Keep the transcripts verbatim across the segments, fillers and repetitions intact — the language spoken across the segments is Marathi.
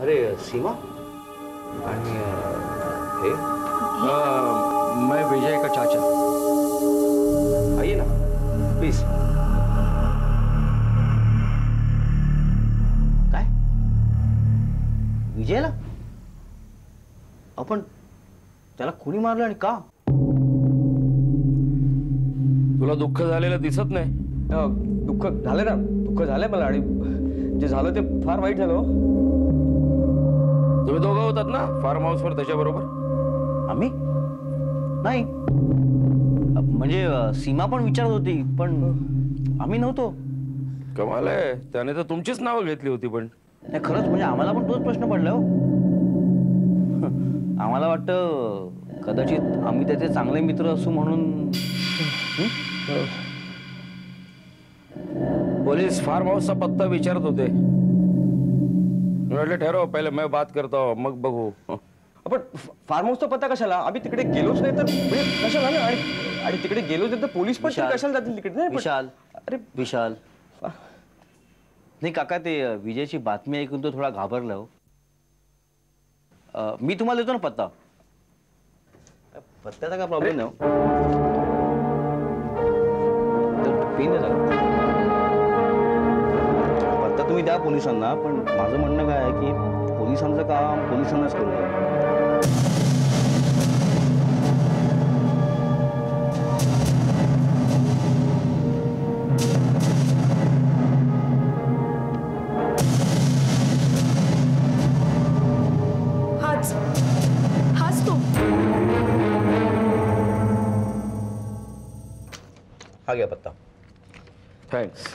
अरे सीमा आणि हे मैं विजय का चाचा। आइए ना प्लीज। काय विजयला आपण त्याला कोणी मारलं आणि का? तुला दुःख झालेलं दिसत नाही? दुःख झालं ना, दुःख झालंय मला आणि जे झालं ते फार वाईट झालं। तुम्ही दोघं होतात ना फार्म हाऊसवर त्याच्याबरोबर? आम्ही नाही, म्हणजे सीमा पण विचारत होती पण आम्ही नव्हतो। कमाल आहे, त्याने तर तुमचीच नावं घेतली होती। पण नाही खरंच म्हणजे आम्हाला पण तोच प्रश्न पडला हो। आम्हाला वाटतं कदाचित आम्ही त्याचे चांगले मित्र असू म्हणून। पोलीस फार्म हाऊसचा पत्ता विचारत होते। म्हटलं ठरव, पहिले मैं बात करता हूं, मग बघू। आपण फार्म हाऊसचा पत्ता कशाला? आम्ही तिकडे गेलोच नाही तर म्हणजे कशाला ना, आणि आणि तिकडे गेलोच नाही तर पोलीस पण कशाला जातील तिकडे? नाही विशाल, अरे विशाल नाही काका, ते विजयची बातमी ऐकून तो थोडा घाबरला हो। मी तुम्हाला देतो ना पत्ता, पत्त्याचा काय प्रॉब्लेम नाही। पत्ता तुम्ही द्या पोलिसांना, पण माझं म्हणणं काय आहे की पोलिसांचं काम पोलिसांनाच करू द्या। हाच हाच तो। हा घ्या पत्ता। Thanks.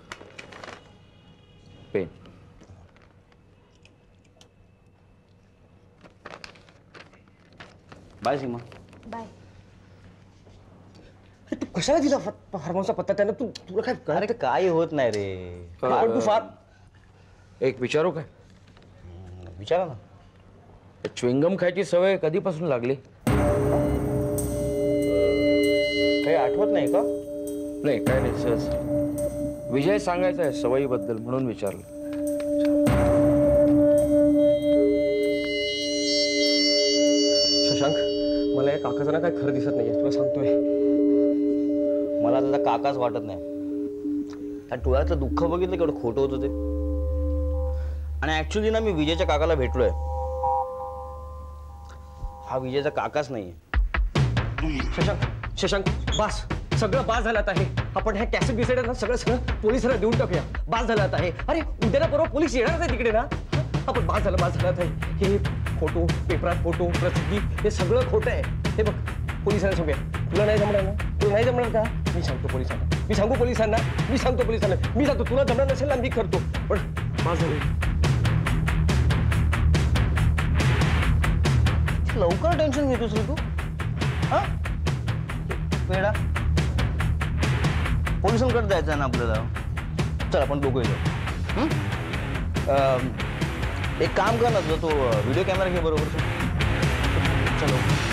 Pen. Bye Seema. Bye. तू कशाला दिला फार्म हाऊसचा पत्ता त्यानं? तू तुला काय? अरे काय होत नाही रे, पण तू फार एक विचारू काय? विचारा ना। च्युइंगम खायची सवय कधीपासून लागली? काही आठवत नाही का? नाही काय नाही, सहज विजय सांगायचा आहे सवयीबद्दल म्हणून विचारलं। शशांक, मला या काकाचं ना काय खरं दिसत नाहीये, तुला सांगतोय। मला त्याचा काकाच वाटत नाही। त्या डोळ्यातलं दुःख बघितलं केवढं खोटं होतं ते। आणि ऍक्च्युली ना मी विजयच्या काकाला भेटलोय। हा विजयचा काकाच नाहीये। शशांक, शशांक बास, सगळं बास झालं आहे। आपण ह्या कॅसेट बिसेट ना सगळं सगळं पोलिसांना देऊन टाकूया। बास झालं आहे। अरे उद्याला परवा पोलीस येणारच आहे तिकडे ना। आपण बास झालं, बास झालं आहे। हे फोटो, पेपरात फोटो, प्रसिद्धी, हे सगळं खोटं आहे। हे बघ, पोलिसांना सांगूया। तुला नाही जमणार ना? तुला नाही जमणार का? मी सांगतो पोलिसांना, मी सांगू पोलिसांना, मी सांगतो पोलिसांना, मी सांगतो। तुला जमणार नसेल ना, मी करतो, पण बास झालं। लवकर टेन्शन घेतोस रे तू? हा पेडा पोलिसांकडे जायचं आहे ना आपल्याला। चल आपण दोघं जाऊ। एक काम कर ना, तो व्हिडिओ कॅमेरा घे बरोबर। चलो